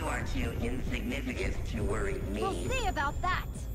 You are too insignificant to worry me. We'll see about that.